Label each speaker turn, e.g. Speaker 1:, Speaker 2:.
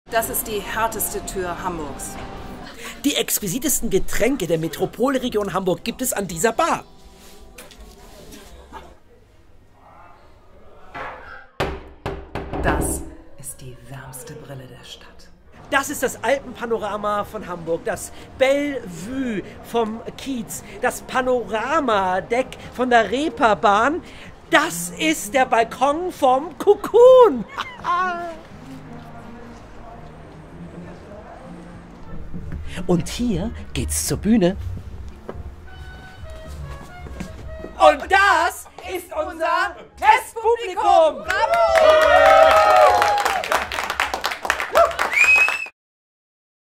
Speaker 1: Das ist die härteste Tür Hamburgs.
Speaker 2: Die exquisitesten Getränke der Metropolregion Hamburg gibt es an dieser Bar.
Speaker 1: Das ist die wärmste Brille der Stadt.
Speaker 2: Das ist das Alpenpanorama von Hamburg, das Bellevue vom Kiez, das Panoramadeck von der Reeperbahn. Das ist der Balkon vom Cocoon. Und hier geht's zur Bühne. Und das ist unser Testpublikum. Bravo!